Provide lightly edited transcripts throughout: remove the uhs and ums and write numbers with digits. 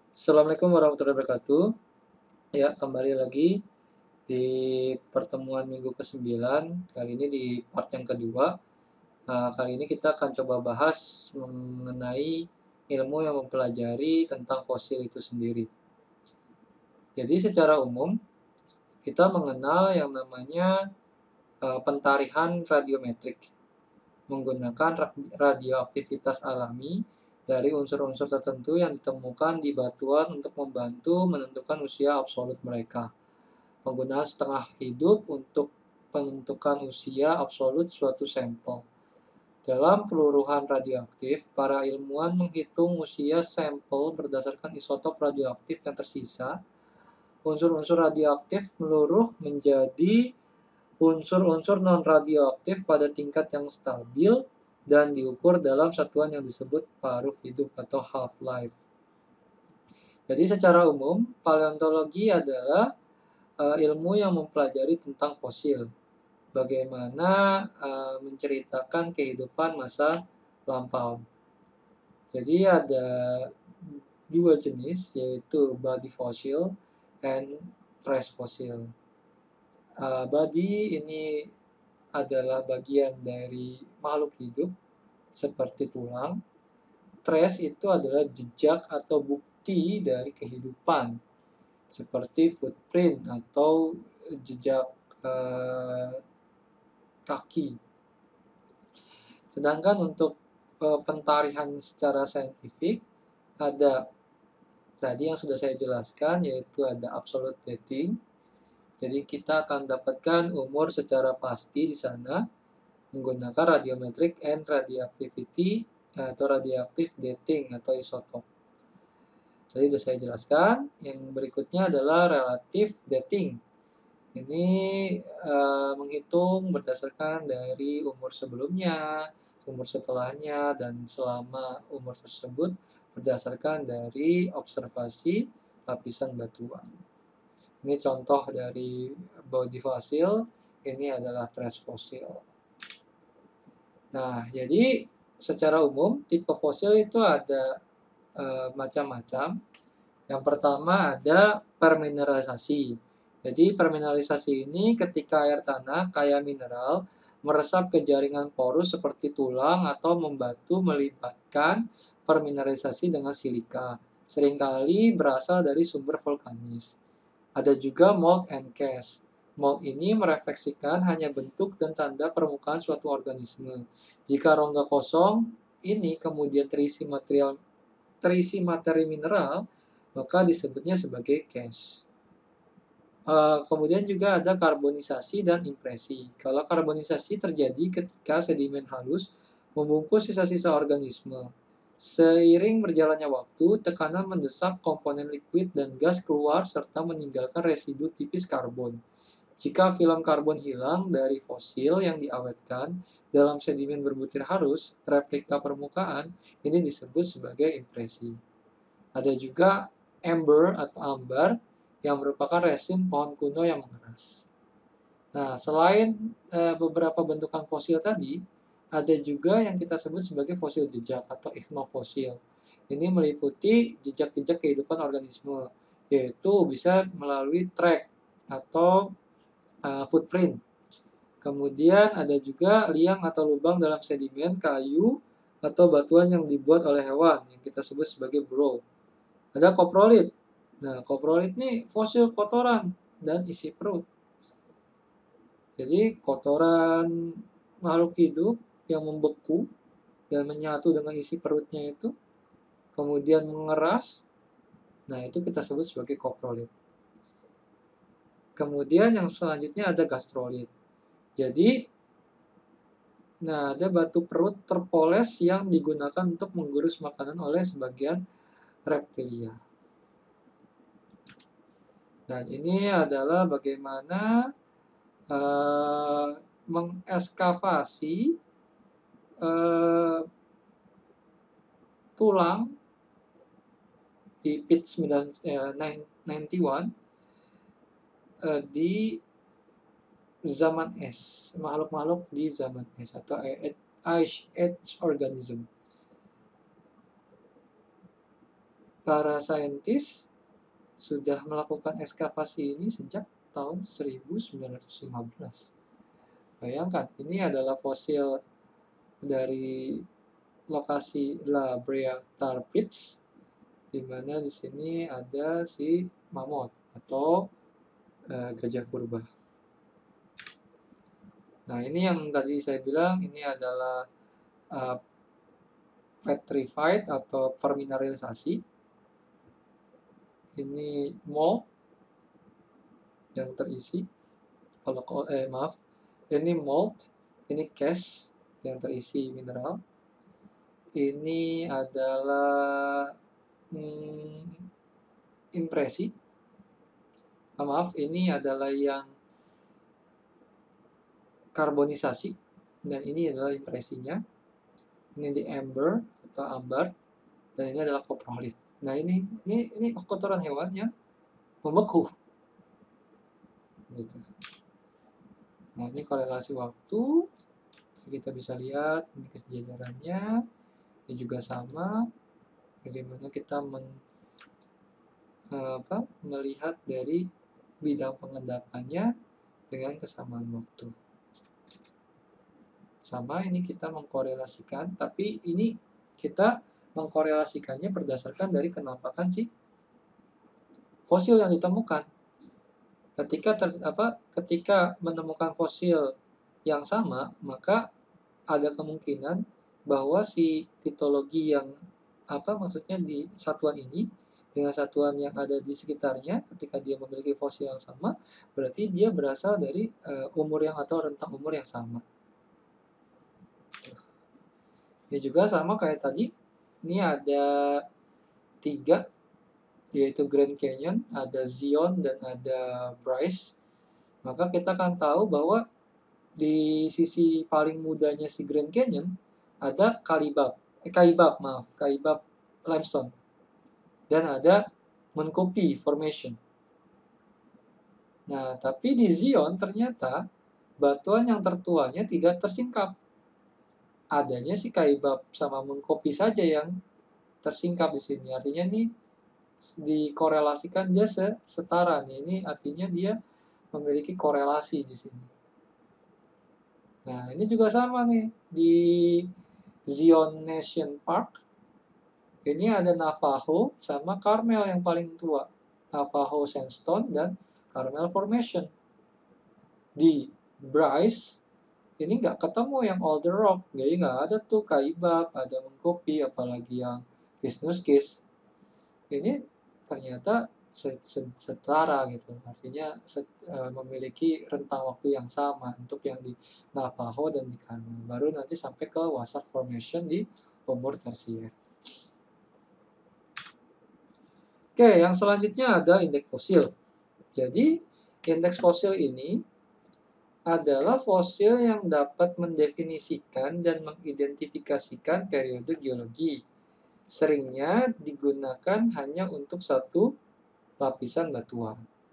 Assalamualaikum warahmatullahi wabarakatuh. Ya, kembali lagi di pertemuan minggu ke-9. Kali ini di part yang kedua. Kali ini kita akan coba bahas mengenai ilmu yang mempelajari tentang fosil itu sendiri. Jadi secara umum, kita mengenal yang namanya pentarihan radiometrik menggunakan radioaktivitas alami dari unsur-unsur tertentu yang ditemukan di batuan untuk membantu menentukan usia absolut mereka. Penggunaan setengah hidup untuk menentukan usia absolut suatu sampel. Dalam peluruhan radioaktif, para ilmuwan menghitung usia sampel berdasarkan isotop radioaktif yang tersisa. Unsur-unsur radioaktif meluruh menjadi unsur-unsur non-radioaktif pada tingkat yang stabil dan diukur dalam satuan yang disebut paruh hidup atau half-life. Jadi secara umum, paleontologi adalah ilmu yang mempelajari tentang fosil. Bagaimana menceritakan kehidupan masa lampau. Jadi ada dua jenis, yaitu body fossil and trace fossil. Body ini adalah bagian dari makhluk hidup seperti tulang. Trace itu adalah jejak atau bukti dari kehidupan seperti footprint atau jejak kaki. Sedangkan untuk pentarihan secara saintifik ada tadi yang sudah saya jelaskan, yaitu ada absolute dating. Jadi kita akan dapatkan umur secara pasti di sana menggunakan radiometric and radioactivity atau radioactive dating atau isotop. Jadi sudah saya jelaskan. Yang berikutnya adalah relative dating. Ini menghitung berdasarkan dari umur sebelumnya, umur setelahnya, dan selama umur tersebut berdasarkan dari observasi lapisan batuan. Ini contoh dari body fossil, ini adalah trace fossil. Nah, jadi secara umum tipe fosil itu ada macam-macam. Yang pertama ada permineralisasi. Jadi permineralisasi ini ketika air tanah kaya mineral meresap ke jaringan porus seperti tulang atau membatu melibatkan permineralisasi dengan silika. Seringkali berasal dari sumber vulkanis. Ada juga mold and cast. Mold ini merefleksikan hanya bentuk dan tanda permukaan suatu organisme. Jika rongga kosong ini kemudian terisi materi mineral, maka disebutnya sebagai cast. Kemudian juga ada karbonisasi dan impresi. Kalau karbonisasi terjadi ketika sedimen halus membungkus sisa-sisa organisme. Seiring berjalannya waktu, tekanan mendesak komponen liquid dan gas keluar serta meninggalkan residu tipis karbon. Jika film karbon hilang dari fosil yang diawetkan dalam sedimen berbutir halus, replika permukaan, ini disebut sebagai impresi. Ada juga amber atau ambar yang merupakan resin pohon kuno yang mengeras. Nah, selain beberapa bentukan fosil tadi, ada juga yang kita sebut sebagai fosil jejak atau ichnofosil. Ini meliputi jejak-jejak kehidupan organisme, yaitu bisa melalui track atau footprint. Kemudian ada juga liang atau lubang dalam sedimen, kayu, atau batuan yang dibuat oleh hewan yang kita sebut sebagai burrow. Ada koprolit. Nah, koprolit ini fosil kotoran dan isi perut. Jadi kotoran makhluk hidup yang membeku dan menyatu dengan isi perutnya itu, kemudian mengeras, nah itu kita sebut sebagai koprolit. Kemudian yang selanjutnya ada gastrolit. Jadi, nah ada batu perut terpoles yang digunakan untuk menggurus makanan oleh sebagian reptilia. Dan ini adalah bagaimana mengeskavasi tulang di pit 91 di zaman es, makhluk-makhluk di zaman es atau Ice Age organism. para saintis sudah melakukan ekskavasi ini sejak tahun 1915. Bayangkan, ini adalah fosil dari lokasi La Brea Tar Pits, di mana di sini ada si mammoth atau gajah purba. Nah, ini yang tadi saya bilang, ini adalah petrified atau permineralisasi. Ini mold yang terisi. Ini mold, ini cast yang terisi mineral. Ini adalah impresi. Ini adalah yang karbonisasi, dan ini adalah impresinya. Ini di amber atau ambar, dan ini adalah coprolit. Nah, ini kotoran hewan yang membeku. Gitu. Nah, ini korelasi waktu. Kita bisa lihat ini kesejajarannya. Ini juga sama. Bagaimana kita melihat dari bidang pengendapannya dengan kesamaan waktu. Sama, ini kita mengkorelasikan, tapi ini kita mengkorelasikannya berdasarkan dari kenampakan si fosil yang ditemukan. Ketika menemukan fosil yang sama, maka ada kemungkinan bahwa si litologi yang maksudnya di satuan ini dengan satuan yang ada di sekitarnya, ketika dia memiliki fosil yang sama, berarti dia berasal dari umur yang atau rentang umur yang sama. Ini juga sama kayak tadi. Ini ada 3, yaitu Grand Canyon, ada Zion, dan ada Bryce. Maka kita akan tahu bahwa di sisi paling mudanya si Grand Canyon ada Kaibab limestone, dan ada Moenkopi Formation. Nah, tapi di Zion ternyata batuan yang tertuanya tidak tersingkap. Adanya si Kaibab sama Moenkopi saja yang tersingkap di sini. Artinya nih dikorelasikan dia setara nih. Ini artinya dia memiliki korelasi di sini. Nah, ini juga sama nih di Zion Nation Park. Ini ada Navajo sama Carmel yang paling tua. Navajo Sandstone dan Carmel Formation. Di Bryce ini nggak ketemu yang Alder Rock, jadi nggak ada tuh Kaibab, ada Moenkopi, apalagi yang Visnuskis. Ini ternyata setara gitu, artinya memiliki rentang waktu yang sama untuk yang di Navajo dan di Carmel. Baru nanti sampai ke Wasatch Formation di umur tersier. Oke, yang selanjutnya ada indeks fosil. Jadi, indeks fosil ini adalah fosil yang dapat mendefinisikan dan mengidentifikasikan periode geologi. Seringnya digunakan hanya untuk satu lapisan batuan.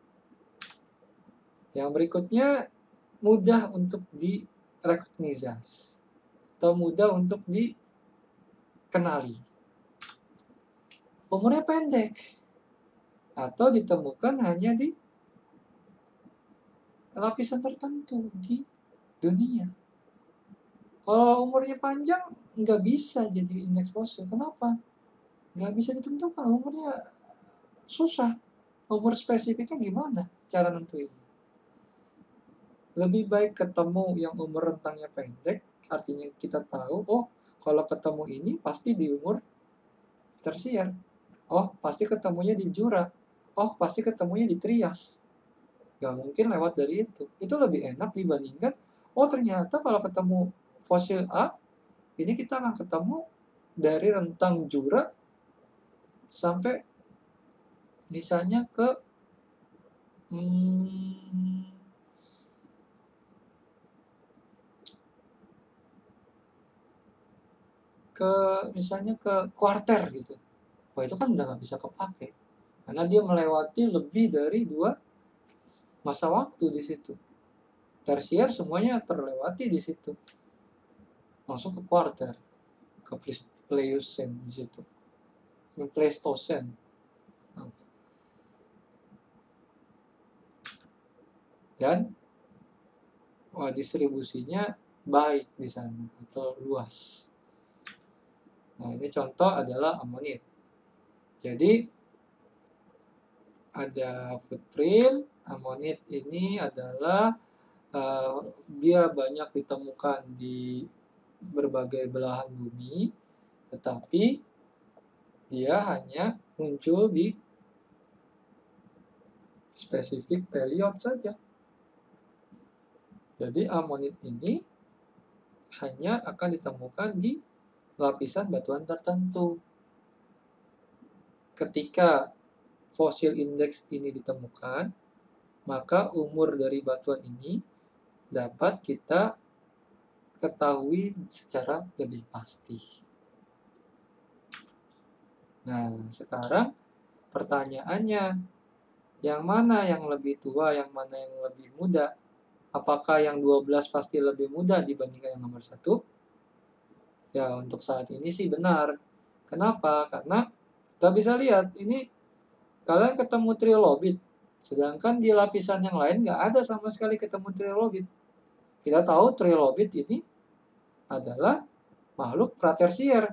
Yang berikutnya mudah untuk direkognisasi atau mudah untuk dikenali. Umurnya pendek atau ditemukan hanya di lapisan tertentu di dunia. Kalau umurnya panjang, nggak bisa jadi indeks fosil. Kenapa? Nggak bisa ditentukan, umurnya susah. Umur spesifiknya gimana cara nentuin? Lebih baik ketemu yang umur rentangnya pendek, artinya kita tahu, oh kalau ketemu ini pasti di umur tersier. Oh pasti ketemunya di Jura. Oh pasti ketemunya di Trias. Gak mungkin lewat dari itu. Itu lebih enak dibandingkan, oh ternyata kalau ketemu fosil A, ini kita akan ketemu dari rentang Jura sampai misalnya misalnya ke kuarter gitu. Wah itu kan udah gak bisa kepake. Karena dia melewati lebih dari 2 masa waktu di situ. Tersier semuanya terlewati di situ. Langsung ke kuarter, ke Pleistocene di situ. Pleistocene. dan distribusinya baik di sana atau luas. Nah, ini contoh adalah amonit. Jadi ada footprint. Amonit ini adalah dia banyak ditemukan di berbagai belahan bumi, tetapi dia hanya muncul di spesifik period saja. Jadi amonit ini hanya akan ditemukan di lapisan batuan tertentu. Ketika fosil indeks ini ditemukan, maka umur dari batuan ini dapat kita ketahui secara lebih pasti. Nah, sekarang pertanyaannya, yang mana yang lebih tua, yang mana yang lebih muda? Apakah yang 12 pasti lebih muda dibandingkan yang nomor 1? Ya, untuk saat ini sih benar. Kenapa? Karena kita bisa lihat, ini kalian ketemu trilobit, sedangkan di lapisan yang lain nggak ada sama sekali ketemu trilobit. Kita tahu trilobit ini adalah makhluk pratersier.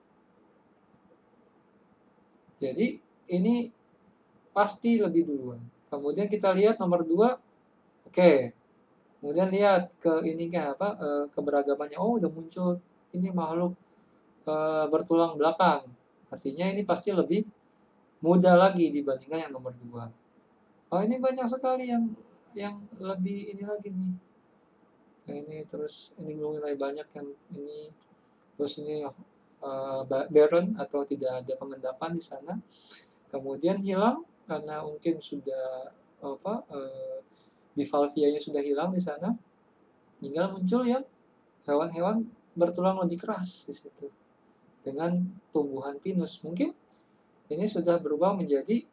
Jadi ini pasti lebih duluan. Kemudian kita lihat nomor 2, oke. Kemudian lihat ke ininya apa, keberagamannya. Oh, udah muncul ini makhluk bertulang belakang. Artinya ini pasti lebih muda lagi dibandingkan yang nomor 2. Oh, ini banyak sekali yang lebih ini lagi nih. Nah, ini terus ini mulai banyak yang ini, terus ini barren atau tidak ada pengendapan di sana. Kemudian hilang karena mungkin sudah bivalvianya sudah hilang di sana. Tinggal muncul yang hewan-hewan bertulang lebih keras di situ dengan tumbuhan pinus. Mungkin ini sudah berubah menjadi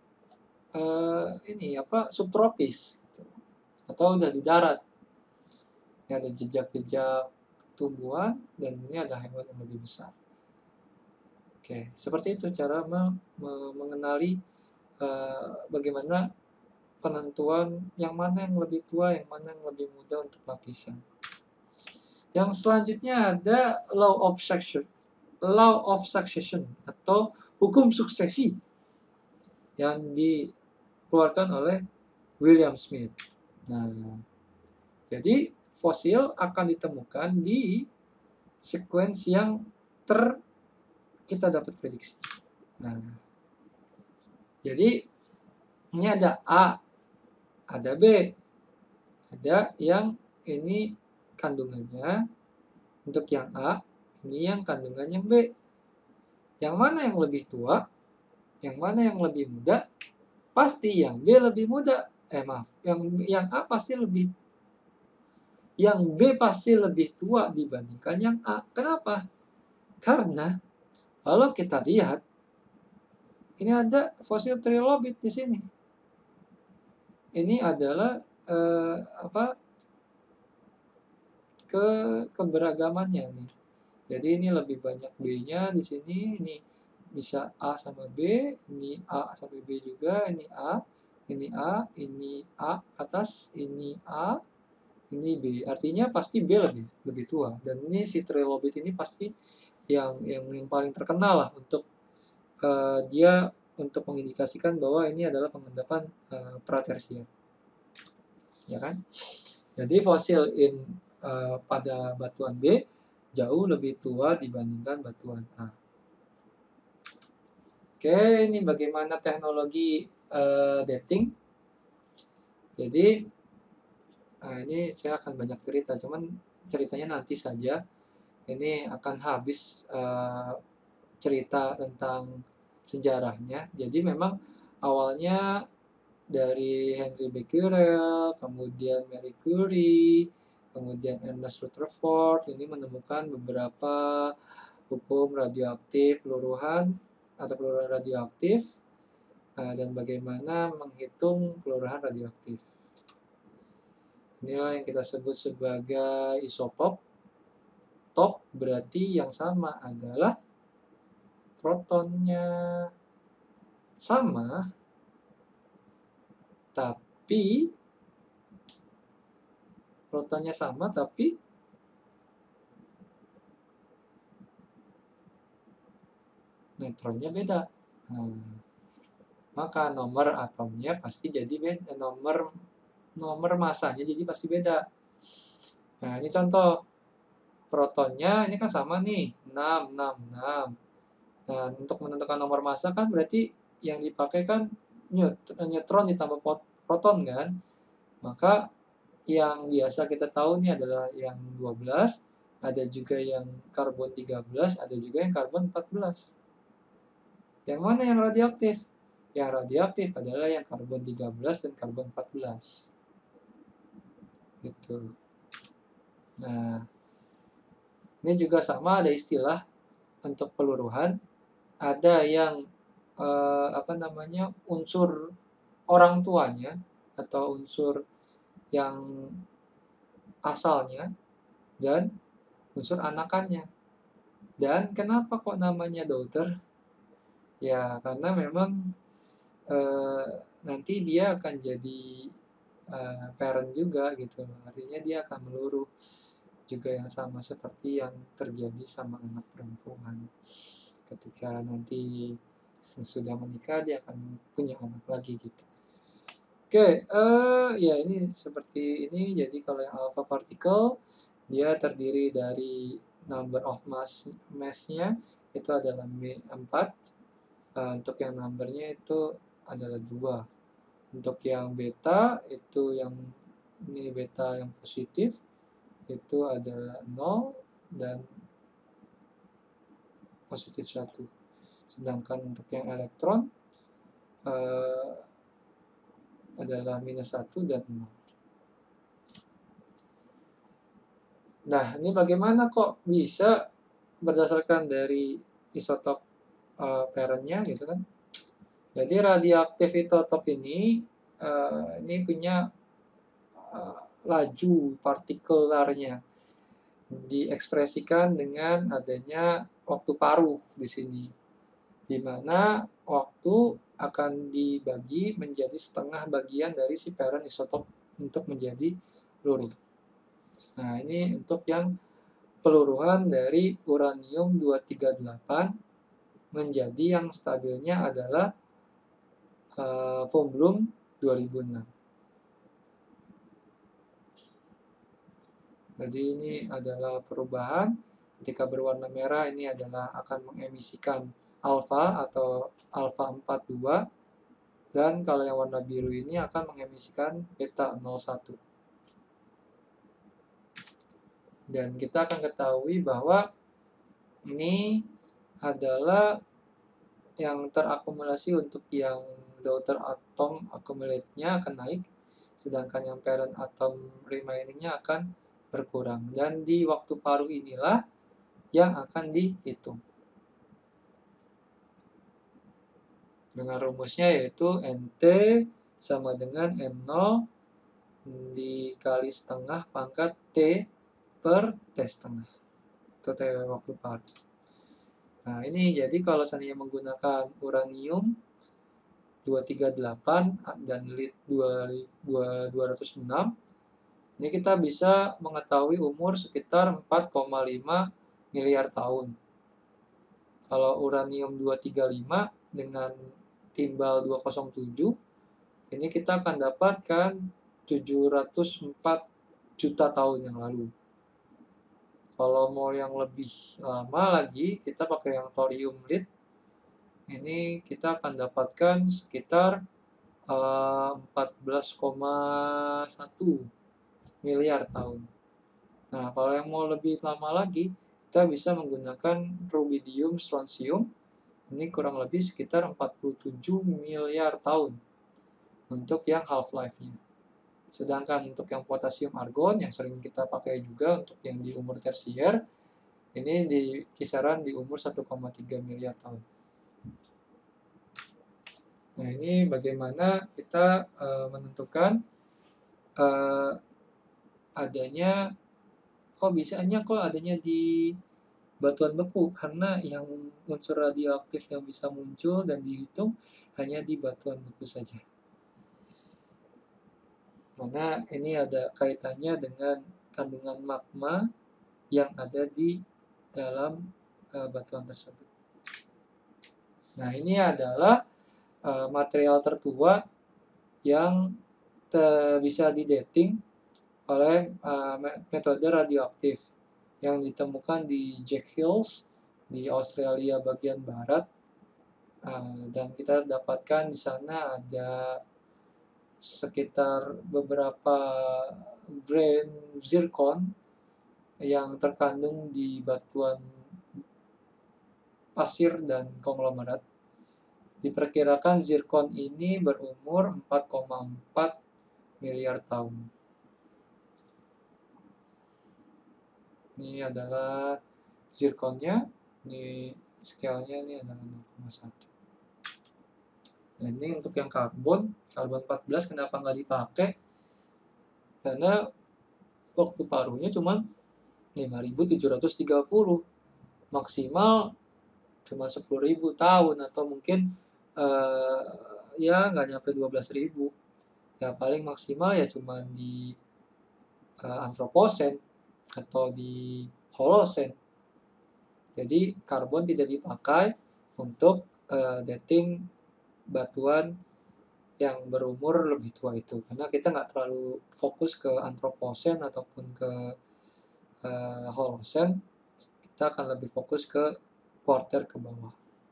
subtropis gitu. Atau udah di darat. Ini ada jejak-jejak tumbuhan dan ini ada hewan yang lebih besar. Oke, seperti itu cara mengenali bagaimana penentuan yang mana yang lebih tua, yang mana yang lebih muda untuk lapisan. Yang selanjutnya ada law of succession atau hukum suksesi yang dikeluarkan oleh William Smith. Nah, jadi fosil akan ditemukan di sequence yang kita dapat prediksi. Nah, jadi ini ada A, ada B, ada yang ini kandungannya untuk yang A, ini yang kandungannya B. Yang mana yang lebih tua? Yang mana yang lebih muda? Pasti yang B lebih muda. Yang A pasti lebih, yang B pasti lebih tua dibandingkan yang A. Kenapa? Karena kalau kita lihat, ini ada fosil trilobit di sini. Ini adalah keberagamannya nih. Jadi ini lebih banyak B-nya di sini. Ini bisa A sama B, ini A sampai B juga, ini A, ini A, ini A atas, ini A, ini B. Artinya pasti B lebih tua. Dan ini si trilobit ini pasti yang paling terkenal lah untuk dia untuk mengindikasikan bahwa ini adalah pengendapan pratersier. Ya kan? Jadi fosil pada batuan B jauh lebih tua dibandingkan batuan A. Oke, ini bagaimana teknologi dating. Jadi ini saya akan banyak cerita, cuman ceritanya nanti saja. Ini akan habis cerita tentang sejarahnya. Jadi memang awalnya dari Henry Becquerel, kemudian Marie Curie, kemudian Ernest Rutherford ini menemukan beberapa hukum radioaktif peluruhan atau peluruhan radioaktif dan bagaimana menghitung peluruhan radioaktif. Inilah yang kita sebut sebagai isotop. Top berarti yang sama adalah protonnya sama, tapi protonnya sama tapi neutronnya beda. Maka nomor atomnya pasti jadi beda, nomor masanya jadi pasti beda. Nah, ini contoh. Protonnya ini kan sama nih, 6, 6, 6. Nah, untuk menentukan nomor massa kan berarti yang dipakai kan neutron ditambah proton kan. Maka yang biasa kita tahu nih adalah yang 12, ada juga yang karbon 13, ada juga yang karbon 14. Yang mana yang radioaktif? Yang radioaktif adalah yang karbon 13 dan karbon 14. Gitu. Nah, ini juga sama ada istilah untuk peluruhan. Ada yang unsur orang tuanya atau unsur yang asalnya dan unsur anakannya. Dan kenapa kok namanya daughter? Ya karena memang nanti dia akan jadi parent juga gitu. Artinya dia akan meluruh juga yang sama seperti yang terjadi sama anak perempuan. Ketika nanti sudah menikah dia akan punya anak lagi gitu. Oke, ya ini seperti ini. Jadi kalau yang alpha particle dia terdiri dari number of mass-nya itu adalah 4. Untuk yang numbernya itu adalah 2. Untuk yang beta itu yang ini beta yang positif itu adalah 0 dan positif 1. Sedangkan untuk yang elektron adalah minus 1 dan 0. Nah, ini bagaimana kok bisa berdasarkan dari isotop parentnya gitu kan. Jadi radioaktif isotop ini punya laju partikelarnya diekspresikan dengan adanya waktu paruh di sini, di mana waktu akan dibagi menjadi setengah bagian dari si parent isotop untuk menjadi peluru. Nah, ini untuk yang peluruhan dari uranium 238 menjadi yang stabilnya adalah Pomblum 2006. Jadi ini adalah perubahan. Ketika berwarna merah ini adalah akan mengemisikan alfa atau alfa 42, dan kalau yang warna biru ini akan mengemisikan beta 01. Dan kita akan ketahui bahwa ini adalah yang terakumulasi untuk yang daughter atom accumulate-nya akan naik, sedangkan yang parent atom remaining-nya akan berkurang. Dan di waktu paruh inilah yang akan dihitung. Dengan rumusnya yaitu NT sama dengan M0 dikali setengah pangkat T per T setengah. Itu T waktu paruh. Nah, ini jadi kalau seandainya menggunakan uranium 238 dan lead 206, ini kita bisa mengetahui umur sekitar 4,5 miliar tahun. Kalau uranium 235 dengan timbal 207, ini kita akan dapatkan 704 juta tahun yang lalu. Kalau mau yang lebih lama lagi, kita pakai yang thorium lead. Ini kita akan dapatkan sekitar 14,1 miliar tahun. Nah, kalau yang mau lebih lama lagi, kita bisa menggunakan rubidium strontium. Ini kurang lebih sekitar 47 miliar tahun untuk yang half-life-nya. Sedangkan untuk yang potasium argon yang sering kita pakai juga untuk yang di umur tersier, ini di kisaran di umur 1,3 miliar tahun. Nah, ini bagaimana kita menentukan adanya di batuan beku, karena yang unsur radioaktif yang bisa muncul dan dihitung hanya di batuan beku saja. Mana ini ada kaitannya dengan kandungan magma yang ada di dalam batuan tersebut. Nah, ini adalah material tertua yang bisa didating oleh metode radioaktif yang ditemukan di Jack Hills di Australia bagian barat, dan kita dapatkan di sana ada sekitar beberapa grain zircon yang terkandung di batuan pasir dan konglomerat. Diperkirakan zirkon ini berumur 4,4 miliar tahun. Ini adalah zirkonnya, ini scale-nya ini adalah 0,1. Nah, ini untuk yang karbon 14 kenapa nggak dipakai? Karena waktu paruhnya cuma 5.730, maksimal cuma 10.000 tahun, atau mungkin ya nggak nyampe 12.000. Ya paling maksimal ya cuma di antroposen atau di holosen. Jadi karbon tidak dipakai untuk dating batuan yang berumur lebih tua itu, karena kita nggak terlalu fokus ke antroposen ataupun ke holosen. Kita akan lebih fokus ke kuarter ke bawah.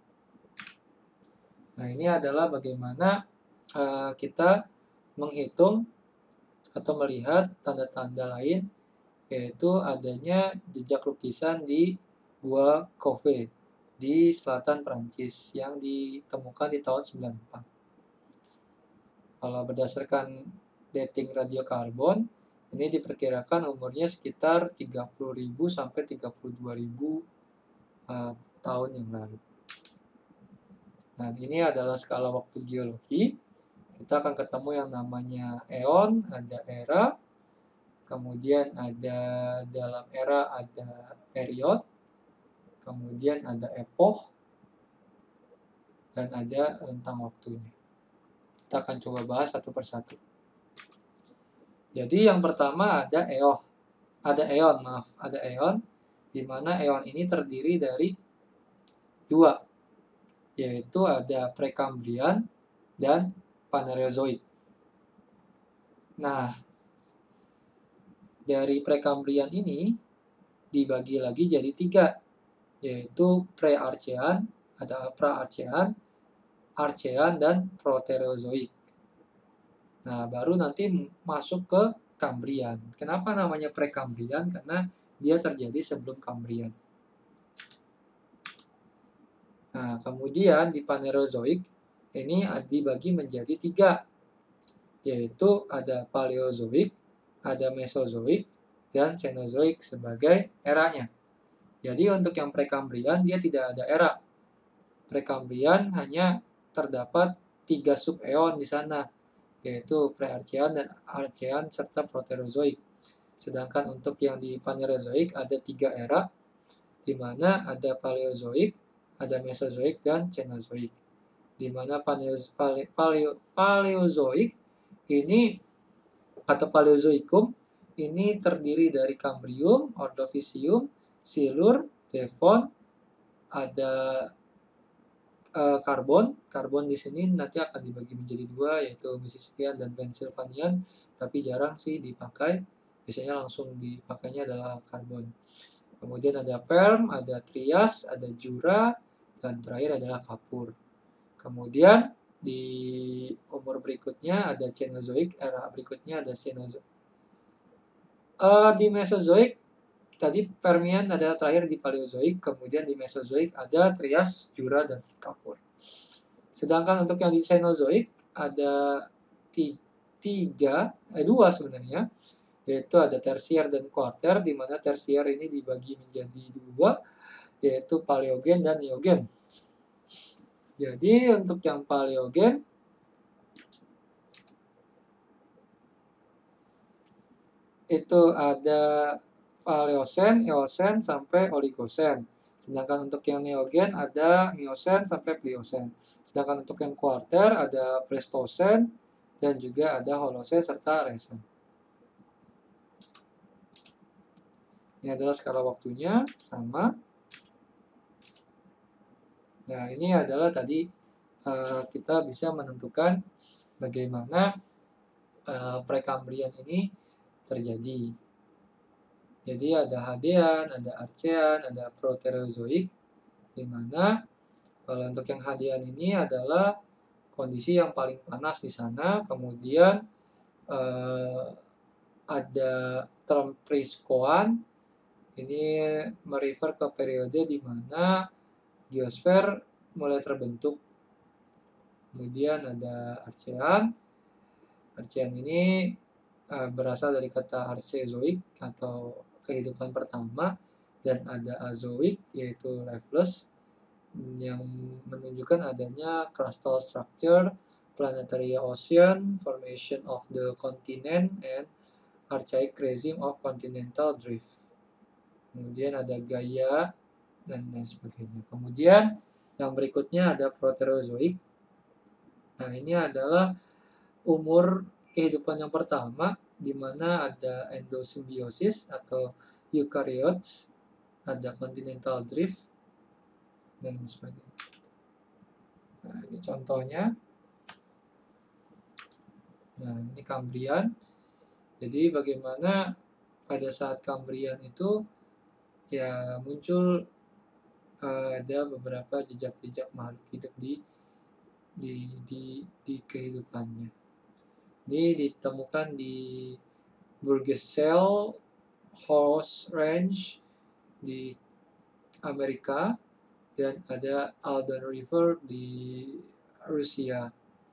Nah, ini adalah bagaimana kita menghitung atau melihat tanda-tanda lain, yaitu adanya jejak lukisan di Gua Cove di selatan Prancis yang ditemukan di tahun 94. Kalau berdasarkan dating radiokarbon, ini diperkirakan umurnya sekitar 30.000 sampai 32.000 tahun yang lalu. Nah, ini adalah skala waktu geologi. Kita akan ketemu yang namanya eon, ada era, kemudian ada dalam era ada period, kemudian ada epoch, dan ada rentang waktunya. Kita akan coba bahas satu persatu. Jadi yang pertama ada eon, di mana eon ini terdiri dari dua, yaitu ada Prekambrian dan Phanerozoic. Nah, dari Prekambrian ini dibagi lagi jadi tiga, yaitu Pre-Archean, ada Pra-Archean, Archean, dan Proterozoic. Nah, baru nanti masuk ke Kambrian. Kenapa namanya Prekambrian? Karena dia terjadi sebelum Kambrian. Nah, kemudian di Phanerozoic ini dibagi menjadi tiga, yaitu ada Paleozoic, ada Mesozoic, dan Cenozoic sebagai eranya. Jadi untuk yang Prekambrian dia tidak ada era. Prekambrian hanya terdapat 3 sub-eon di sana, yaitu Pre-Archean dan Archean serta Proterozoic. Sedangkan untuk yang di Phanerozoic ada 3 era, di mana ada Paleozoic, ada Mesozoic, dan Cenozoic. Di mana Paleozoic ini atau Paleozoikum ini terdiri dari Kambrium, Ordovisium, Silur, Devon, ada karbon. Karbon di sini nanti akan dibagi menjadi dua, yaitu Mississippian dan Pennsylvanian, tapi jarang sih dipakai. Biasanya langsung dipakainya adalah karbon. Kemudian ada Perm, ada Trias, ada Jura, dan terakhir adalah Kapur. Kemudian di umur berikutnya ada Cenozoic, era berikutnya ada Cenozoic. Di Mesozoic tadi Permian adalah terakhir di Paleozoic, kemudian di Mesozoic ada Trias, Jura, dan Kapur. Sedangkan untuk yang di Cenozoic ada dua sebenarnya, yaitu ada tersier dan kuarter, di mana tersier ini dibagi menjadi dua, yaitu Paleogen dan Neogen. Jadi untuk yang Paleogen itu ada Paleosen, Eosen, sampai Oligosen. Sedangkan untuk yang Neogen ada Miosen sampai Pliosen. Sedangkan untuk yang kuarter ada Pleistosen, dan juga ada Holocene serta Recent. Ini adalah skala waktunya sama. Nah, ini adalah tadi kita bisa menentukan bagaimana Prekambrian ini terjadi. Jadi ada Hadean, ada Archean, ada Proterozoik, di mana kalau untuk yang Hadean ini adalah kondisi yang paling panas di sana. Kemudian ada term Priskoan, ini merefer ke periode di mana geosfer mulai terbentuk. Kemudian ada Archean. Archean ini berasal dari kata Archezoic atau kehidupan pertama, dan ada Azoic yaitu lifeless yang menunjukkan adanya crustal structure, planetary ocean, formation of the continent, and archaic regime of continental drift. Kemudian ada Gaia dan lain sebagainya. Kemudian yang berikutnya ada Proterozoic. Nah, ini adalah umur kehidupan yang pertama, di mana ada endosimbiosis atau eukaryotes, ada continental drift, dan lain sebagainya. Nah, ini contohnya. Nah, ini Kambrian. Jadi bagaimana pada saat Kambrian itu ya muncul ada beberapa jejak-jejak makhluk hidup di kehidupannya. Ini ditemukan di Burgessel Horse Range di Amerika, dan ada Aldan River di Rusia.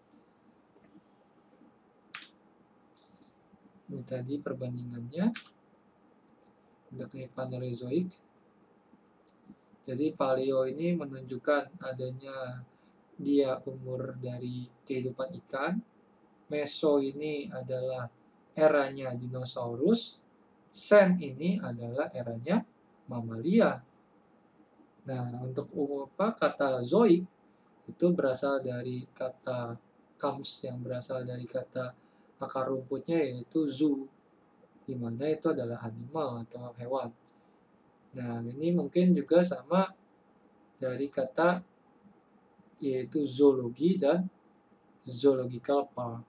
Ini tadi perbandingannya untuk Paleozoik. Jadi paleo ini menunjukkan adanya dia umur dari kehidupan ikan. Meso ini adalah eranya dinosaurus. Sen ini adalah eranya mamalia. Nah, untuk kata zoik itu berasal dari kata comes yang berasal dari kata akar rumputnya yaitu zoo, di mana itu adalah animal atau hewan. Nah, ini mungkin juga sama dari kata yaitu zoologi dan zoological park.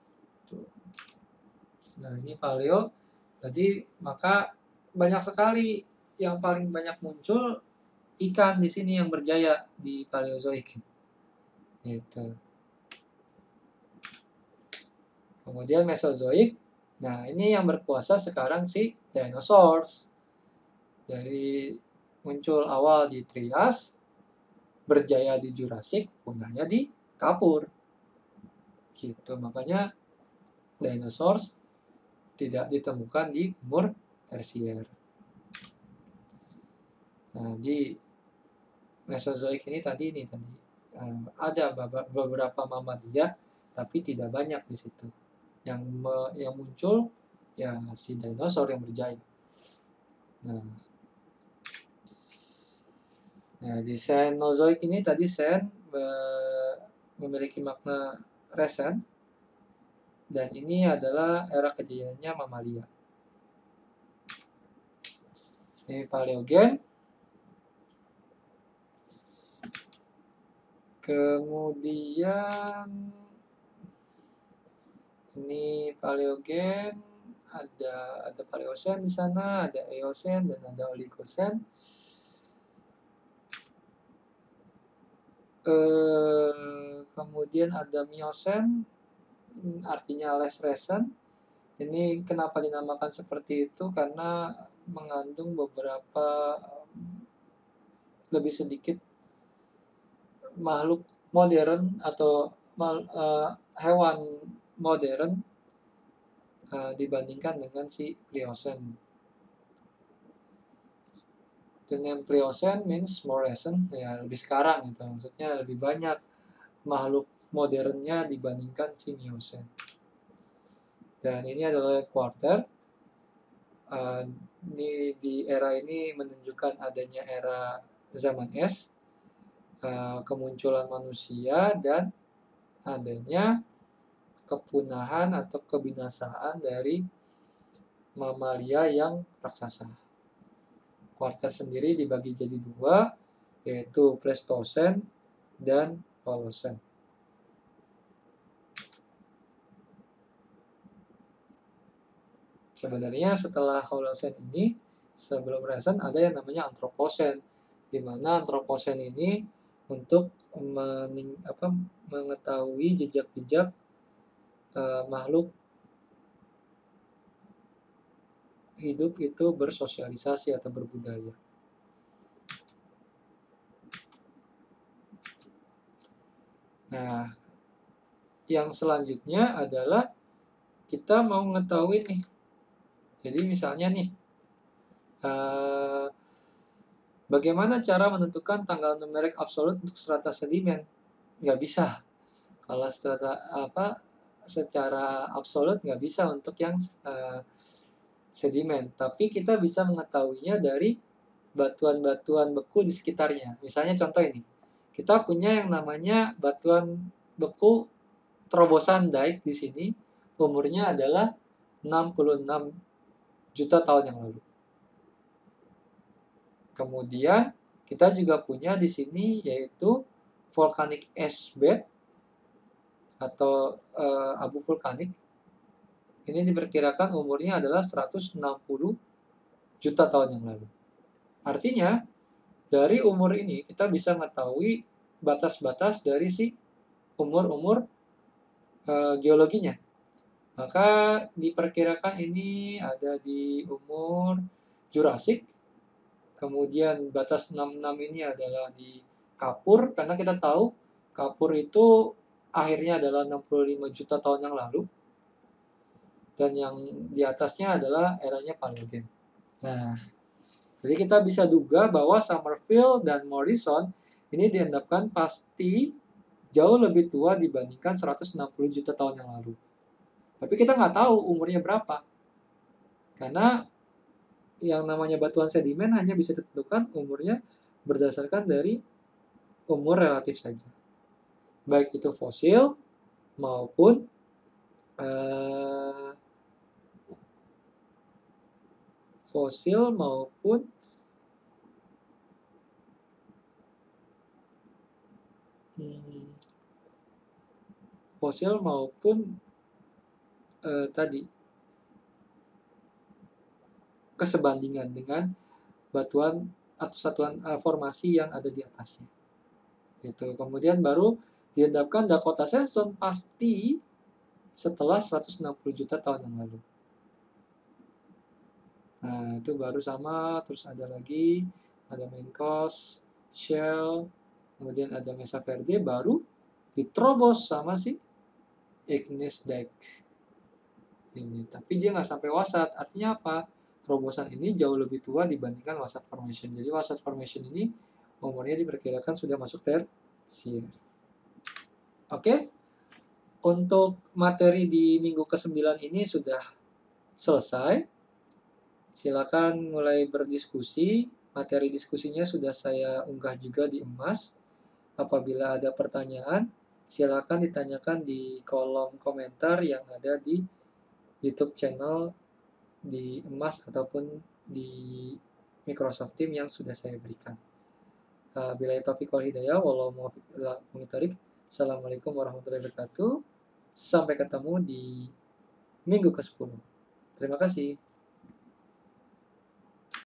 Nah, ini paleo. Jadi maka banyak sekali, yang paling banyak muncul ikan di sini yang berjaya di Paleozoik. Gitu. Kemudian Mesozoik. Nah, ini yang berkuasa sekarang si dinosaurs. Dari muncul awal di Trias, berjaya di Jurassic, punahnya di Kapur. Gitu. Makanya dinosaurs tidak ditemukan di umur tersier. Nah, di Mesozoik ini tadi ada beberapa mamalia, tapi tidak banyak di situ. Yang muncul ya si dinosaur yang berjaya. Nah, di Cenozoik ini tadi memiliki makna recent, dan ini adalah era kejayaannya mamalia. Ini Paleogen. Kemudian ini Paleogen, ada Paleosen di sana, ada Eosen dan ada Oligosen. Kemudian ada Miosen, artinya less recent. Ini kenapa dinamakan seperti itu? Karena mengandung beberapa lebih sedikit makhluk modern atau hewan modern dibandingkan dengan si Pliocene. Dengan Pliocene means more recent, ya lebih sekarang gitu. Maksudnya lebih banyak makhluk modernnya dibandingkan si Miocene. Dan ini adalah quarter. Di era ini menunjukkan adanya era zaman es, kemunculan manusia, dan adanya kepunahan atau kebinasaan dari mamalia yang raksasa. Kuarter sendiri dibagi jadi dua, yaitu Pleistosen dan Holosen. Sebenarnya setelah Holosen ini, sebelum Resen ada yang namanya Antroposen, di mana Antroposen ini untuk mengetahui jejak-jejak makhluk hidup itu bersosialisasi atau berbudaya. Nah, yang selanjutnya adalah kita mau mengetahui nih. Jadi misalnya nih, bagaimana cara menentukan tanggal numerik absolut untuk strata sedimen? Nggak bisa. Kalau secara absolut nggak bisa untuk yang sedimen. Tapi kita bisa mengetahuinya dari batuan-batuan beku di sekitarnya. Misalnya contoh ini, kita punya yang namanya batuan beku terobosan dike di sini, umurnya adalah 66 juta tahun yang lalu. Kemudian kita juga punya di sini yaitu volcanic ash bed atau abu vulkanik. Ini diperkirakan umurnya adalah 160 juta tahun yang lalu. Artinya dari umur ini kita bisa mengetahui batas-batas dari si umur-umur geologinya. Maka diperkirakan ini ada di umur Jurassic. Kemudian batas 66 ini adalah di Kapur, karena kita tahu Kapur itu akhirnya adalah 65 juta tahun yang lalu. Dan yang di atasnya adalah eranya Paleogen. Nah, jadi kita bisa duga bahwa Summerfield dan Morrison ini diendapkan pasti jauh lebih tua dibandingkan 160 juta tahun yang lalu. Tapi kita nggak tahu umurnya berapa. Karena yang namanya batuan sedimen hanya bisa ditentukan umurnya berdasarkan dari umur relatif saja. Baik itu fosil maupun tadi kesebandingan dengan batuan atau satuan formasi yang ada di atasnya. Itu. Kemudian baru diendapkan Dakota Sandstone pasti setelah 160 juta tahun yang lalu. Nah, itu baru sama, terus ada lagi, ada Menkos, Shell, kemudian ada Mesa Verde, baru diterobos sama si Igneous Dike ini. Tapi dia nggak sampai Wasat, artinya apa? Terobosan ini jauh lebih tua dibandingkan Wasat Formation. Jadi Wasat Formation ini umurnya diperkirakan sudah masuk tersier. Oke, untuk materi di minggu ke-9 ini sudah selesai. Silakan mulai berdiskusi. Materi diskusinya sudah saya unggah juga di Emas. Apabila ada pertanyaan, silakan ditanyakan di kolom komentar yang ada di YouTube channel di Emas ataupun di Microsoft Teams yang sudah saya berikan. Billahi taufiq wal hidayah, wallahu muwaffiq ila aqwamit thoriq. Assalamualaikum warahmatullahi wabarakatuh. Sampai ketemu di minggu ke-10. Terima kasih.